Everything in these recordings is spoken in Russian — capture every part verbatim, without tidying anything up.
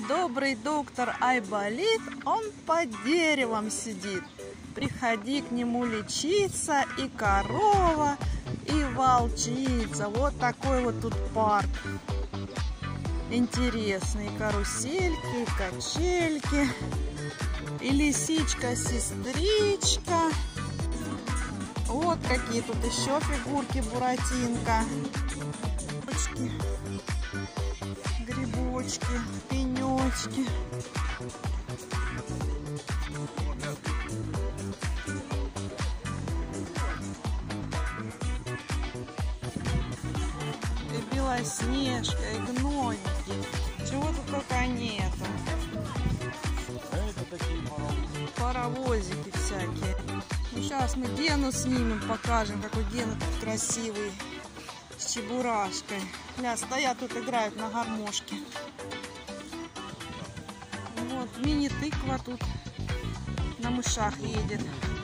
добрый доктор Айболит, он под деревом сидит. Приходи к нему лечиться, и корова, и волчица. Вот такой вот тут парк. Интересные карусельки, и качельки, и лисичка-сестричка. Вот какие тут еще фигурки Буратинка. Грибочки, пенечки. И Белоснежка, и гномики. Чего тут только нету. Это такие паровозики. Паровозики всякие. Ну, сейчас мы Гену снимем, покажем, какой Гена тут красивый. С чебурашкой. Ля, стоят тут, играют на гармошке. Вот, мини-тыква тут на мышах едет.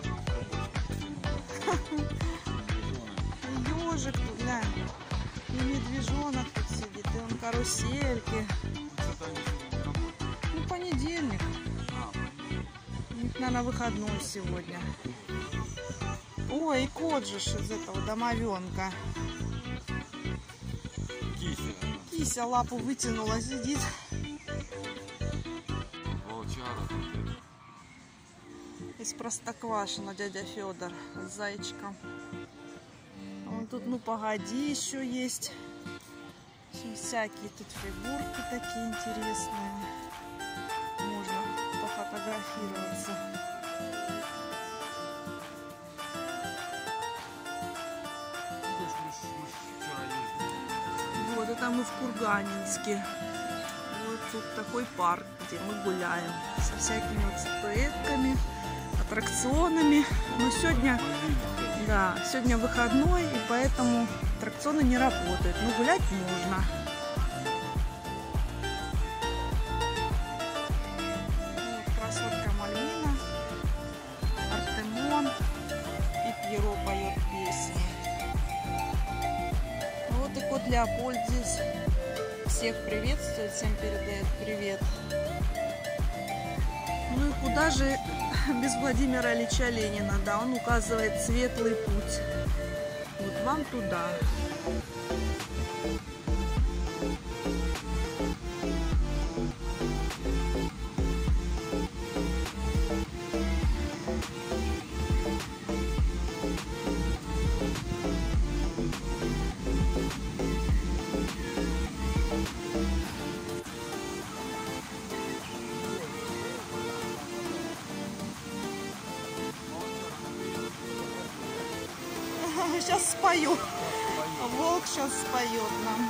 Ежик тут, да. И медвежонок тут сидит, и он карусельки. Ну, понедельник. У них, наверное, выходной сегодня. Ой, и кот же из этого домовенка. Кися. Кися лапу вытянула, сидит. Волчара. Из Простоквашино дядя Федор с зайчиком. Вон тут, ну погоди, еще есть. Всякие тут фигурки такие интересные. Можно пофотографироваться. Вот это мы в Курганинске. Вот тут такой парк, где мы гуляем со всякими вот статуэтками, аттракционами. Но сегодня, да, сегодня выходной, и поэтому аттракционы не работают. Но гулять можно. Вот красотка Мальвина, Артемон и Пьеро поет песни. Вот и кот Леопольд здесь всех приветствует, всем передает привет. Ну и куда же без Владимира Ильича Ленина, да, он указывает светлый путь. Вот вам туда. Сейчас спою. Волк сейчас споет нам.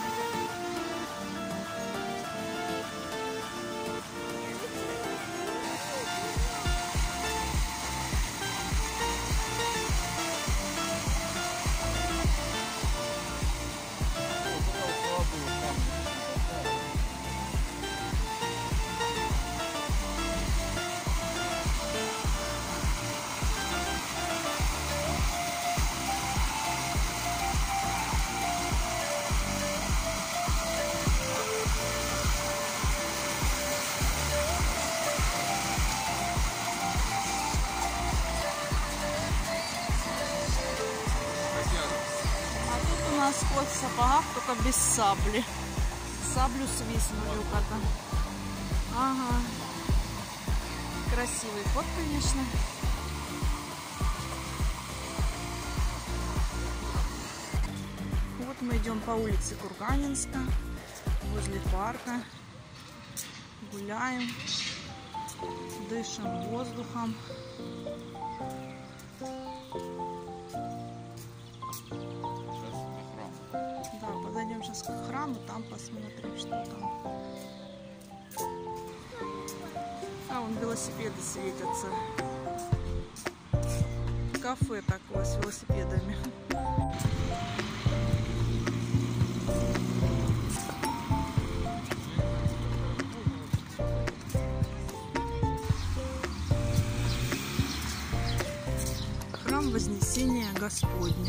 Кот в сапогах, только без сабли. Саблю свистнули у кота. Ага. Красивый кот, конечно. Вот мы идем по улице Курганинска, возле парка. Гуляем, дышим воздухом. Подойдем сейчас к храму, там посмотрим, что там. А вон велосипеды светятся. Кафе такое с велосипедами. Храм Вознесения Господня.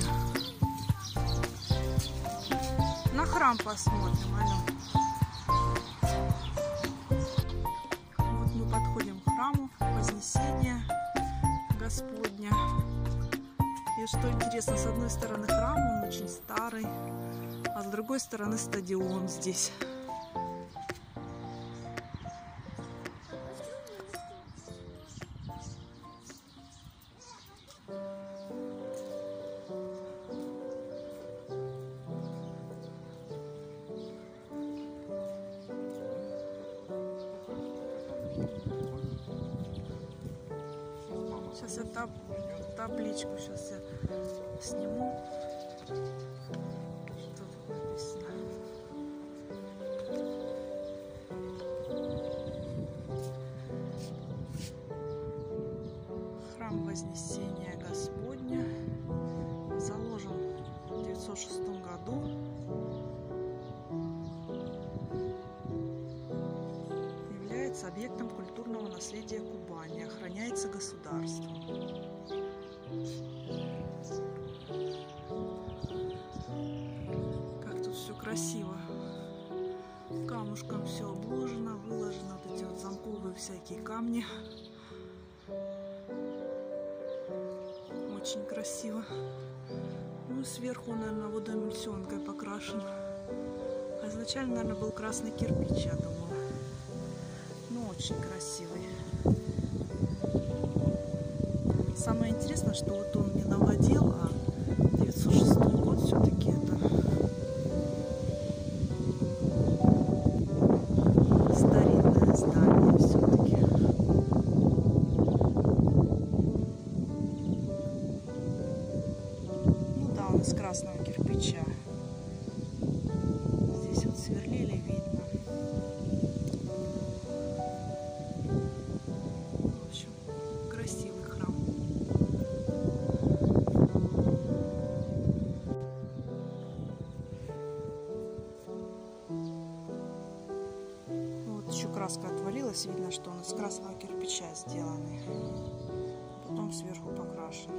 На храм посмотрим, алло. что интересно, с одной стороны храм, он очень старый, а с другой стороны стадион здесь. Сейчас я таб табличку сейчас я сниму. Что тут написано? Храм Вознесения Господня заложен в девятьсот шестом году. Является объектом культурного наследия Кубани, охраняется государством. Как тут все красиво. Камушком все обложено, выложено. Вот эти вот замковые всякие камни. Очень красиво. Ну, сверху, наверное, водоэмульсионкой покрашен. А изначально, наверное, был красный кирпич, я думала. Ну, очень красивый. Самое интересное, что вот он не наводил, а девятьсот шестой год все-таки это старинное здание все-таки. Ну да, он из красного кирпича. Здесь вот сверлили, видно. В общем, красивый храм. Вот еще краска отвалилась, видно, что он из красного кирпича сделанный. Потом сверху покрашен.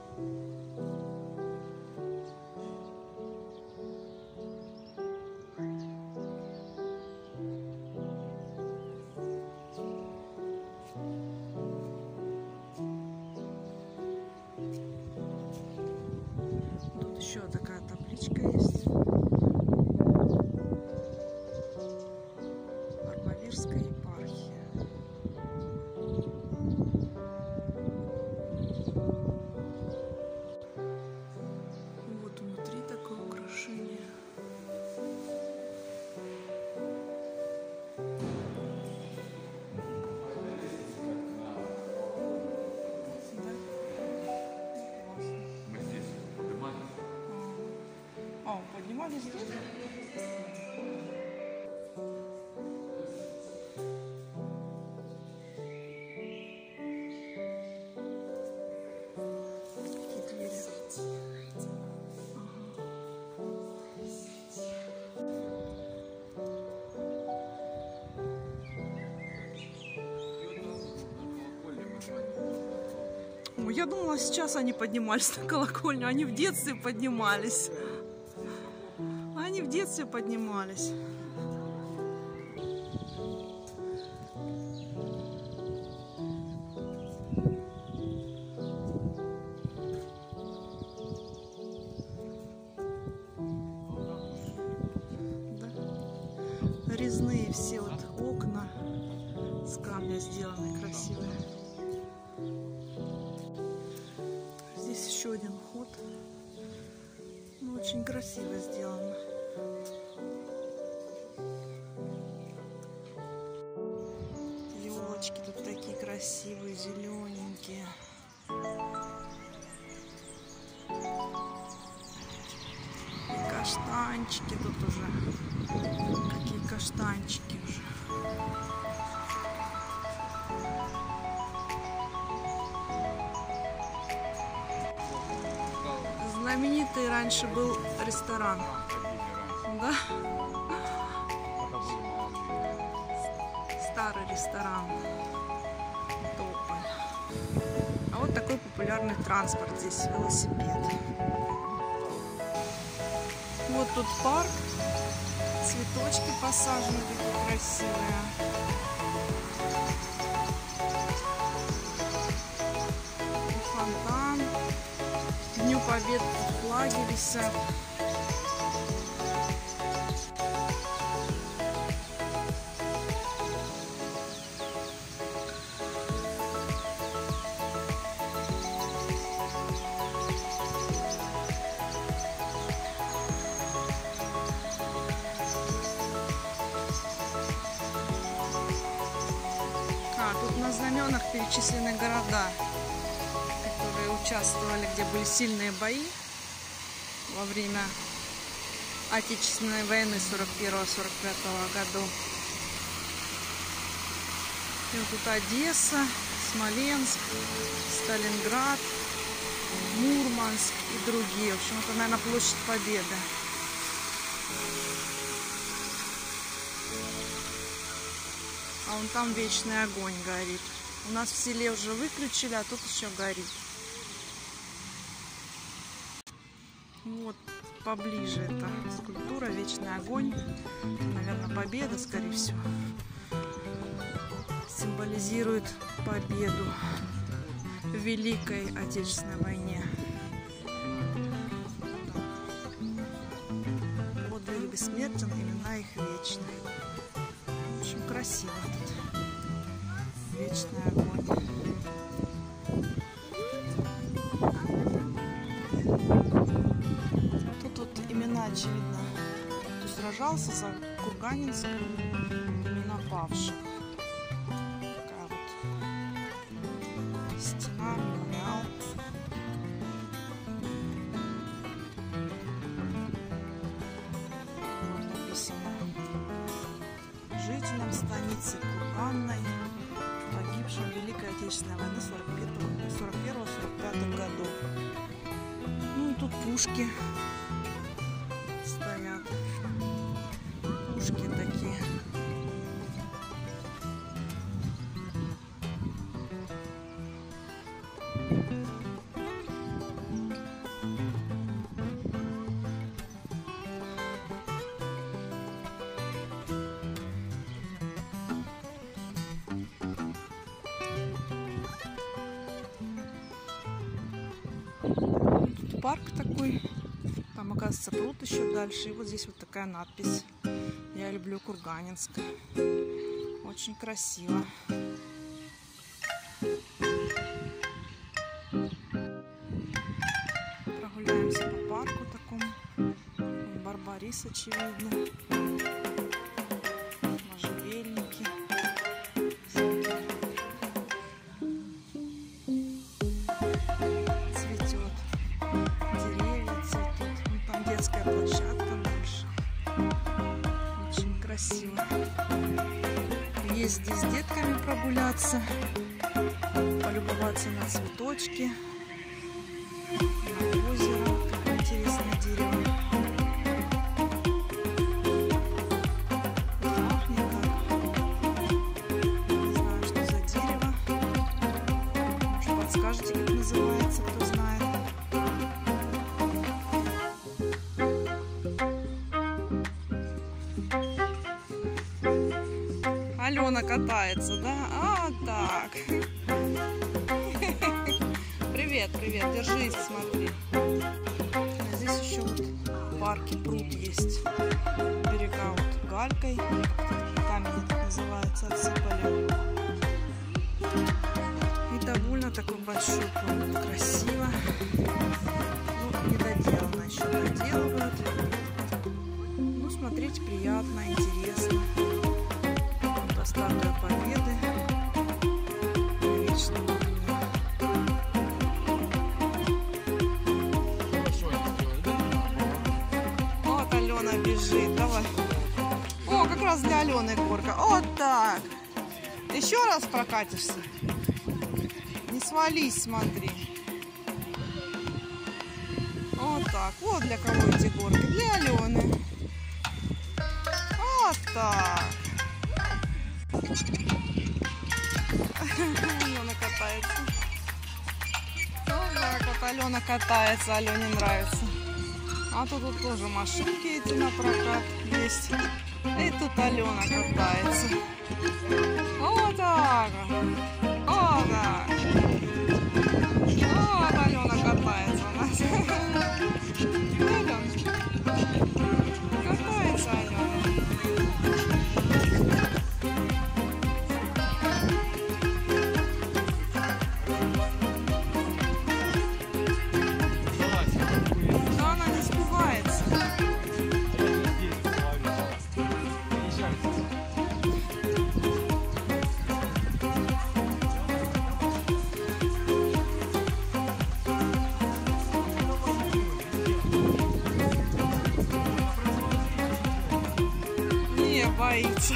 Тут еще такая табличка есть. Армавирская епархия. Вот внутри такое украшение. Мы здесь поднимались. А, поднимались тут? Какие двери? Ой, я думала, сейчас они поднимались на колокольню. Они в детстве поднимались. Они в детстве поднимались. Да. Резные все вот окна с камня сделаны, красивые. Здесь еще один вход. Ну, очень красиво сделано. Елочки тут такие красивые, зелененькие. И каштанчики тут уже. Какие каштанчики уже. Знаменитый раньше был ресторан. Да? Старый ресторан. Тополь. А вот такой популярный транспорт здесь, велосипед. Вот тут парк. Цветочки посажены, такие красивые. И фонтан. К Дню Побед флаги висят. А, тут на знаменах перечислены города, которые участвовали, где были сильные бои во время Отечественной войны сорок первого — сорок пятого году. И вот тут Одесса, Смоленск, Сталинград, Мурманск и другие. В общем, это, наверное, площадь Победы. А вон там вечный огонь горит. У нас в селе уже выключили, а тут еще горит. Вот поближе это скульптура «Вечный огонь». Наверное, победа, скорее всего. Символизирует победу в Великой Отечественной войне. Подвиг бессмертен, имена их вечны. В общем, красиво тут. Вечный огонь. Тут вот имена, очевидно, кто сражался за Курганинск, имена павших. Такая вот стена, мемориал. Вот написано: жителям станицы Курганной, погибшим в Великой Отечественной войны сорок первого — сорок пятого годов. Ну и тут пушки стоят. Пушки такие. Тут парк такой. Там, оказывается, пруд еще дальше. И вот здесь вот такая надпись: «Я люблю Курганинск». Очень красиво. Прогуляемся по парку такому. Барбарис, очевидно. Можжевельники. Цветет. Деревья цветут. Ну, там детская площадка дальше. Очень красиво. Есть здесь с детками прогуляться, полюбоваться на цветочки, на озеро. Какое интересное дерево. Пахнет так. Не знаю, что за дерево. Может, подскажете, как называется, кто знает. Алена катается, да? А, так. Привет, привет, держись, смотри. А здесь еще вот в парке пруд есть. Берега вот галькой, камень это называется, отсыпали. И довольно такой большой пруд, красиво. Ну, не доделано, еще доделывают. Ну, смотреть приятно, интересно. Статуя Победы. Вечного огня. Вот Алена бежит. Давай. О, как раз для Алены горка. Вот так. Еще раз прокатишься. Не свались, смотри. Вот так. Вот для кого эти горки. Для Алены. Вот так. Алена катается. Вот так вот Алена катается, Алене нравится. А тут, тут тоже машинки эти на прокат есть. И тут Алена катается. Вот так. Вот так. Вот Алена катается у нас. катается. Катается Алена. Но она не сбивается. Боится.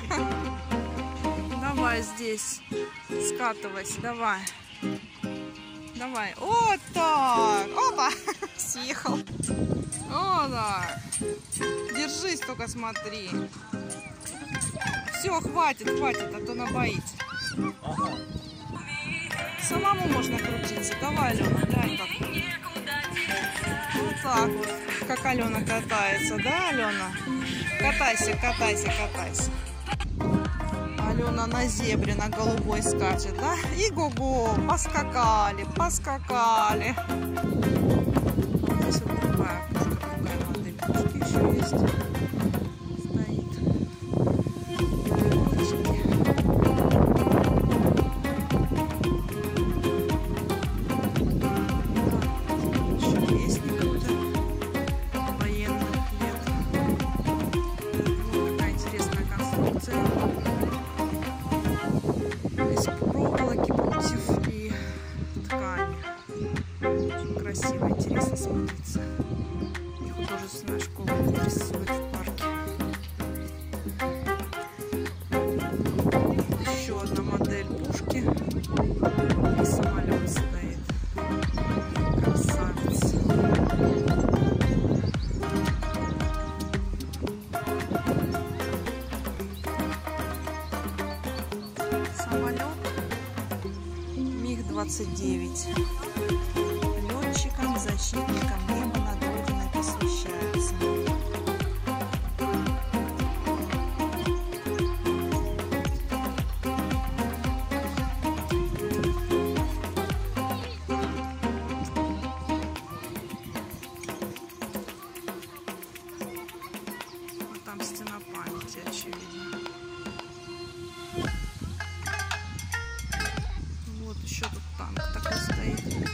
Давай здесь скатывайся, давай. Давай. Вот так. Опа. Съехал. Вот так. Держись, только смотри. Все, хватит, хватит, а то она боится. Самому можно крутиться. Давай, Алена, глянь как. Вот так вот. Как Алена катается, да, Алена? Катайся, катайся, катайся. Алена на зебре, на голубой скачет, да? И-го-го, поскакали, поскакали. Здесь вот другая, другая модель пушки еще есть. Стоит. Еще есть какой-то военных лет. Вот такая интересная конструкция. Из проволоки, прутьев и ткани. Очень красиво, интересно смотрится. И художественная школа рисует в парке. Еще одна модель пушки. И самолет стоит. Красавец. Самолет Миг двадцать девять. Летчикам, защитникам неба над Родиной посвящается. А там стена памяти, очевидно. Вот еще тут танк такой стоит.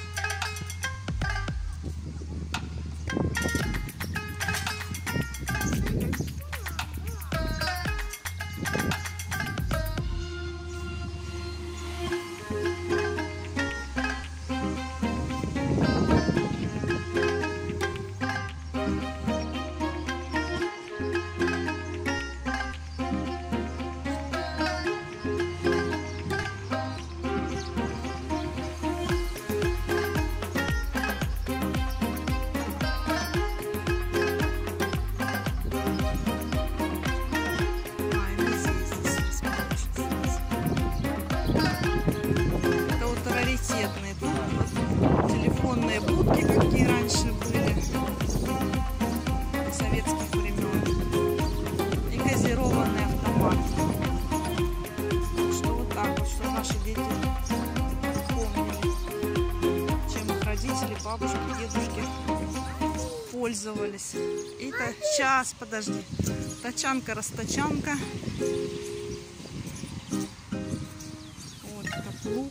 Телефонные будки, какие раньше были, советских времен, и газированный автомат. Что вот так вот, что наши дети помнили, чем их родители, бабушки, дедушки пользовались. И то сейчас, подожди, тачанка, растачанка. Вот это плуг.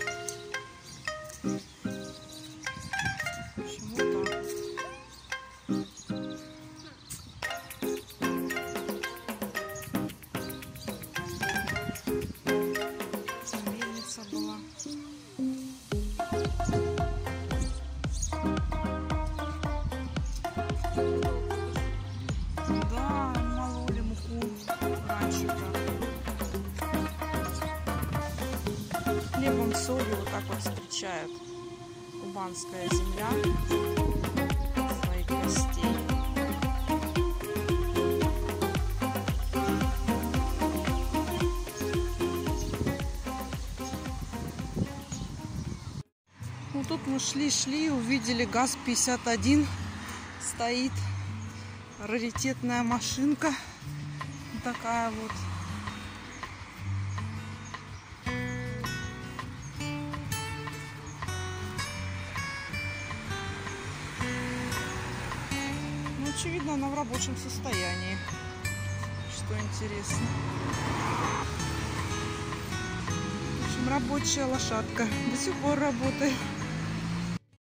Была. Да, мололи муку раньше, да. Хлебом, солью вот так вот встречают кубанская земля своих гостей. Ну, тут мы шли-шли, увидели ГАЗ пятьдесят один. Стоит раритетная машинка. Такая вот. очевидно, она в рабочем состоянии. Что интересно. В общем, рабочая лошадка до сих пор работает.